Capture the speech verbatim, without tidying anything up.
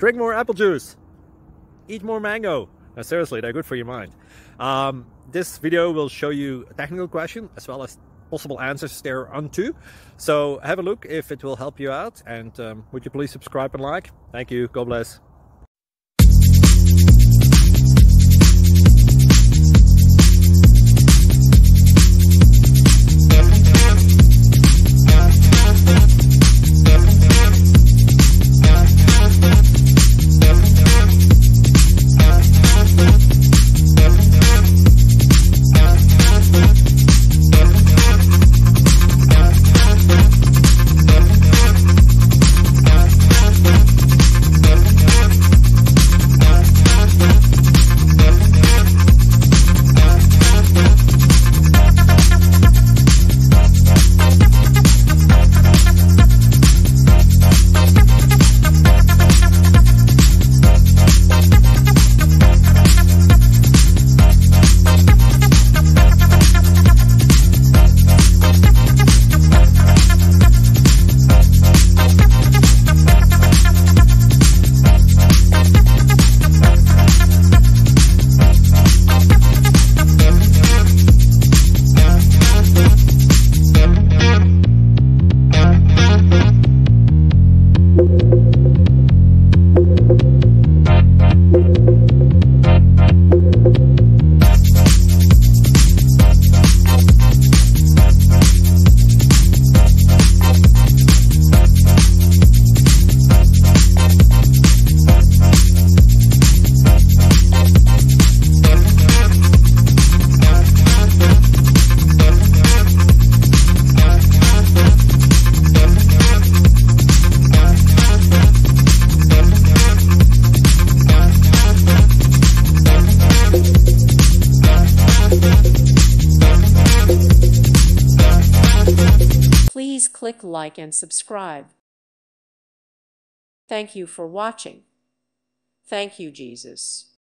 drink more apple juice, eat more mango. No, seriously, they're good for your mind. Um, this video will show you a technical question as well as possible answers thereunto. So have a look if it will help you out, and um, would you please subscribe and like? Thank you. God bless. Please click like and subscribe. Thank you for watching. Thank you, Jesus.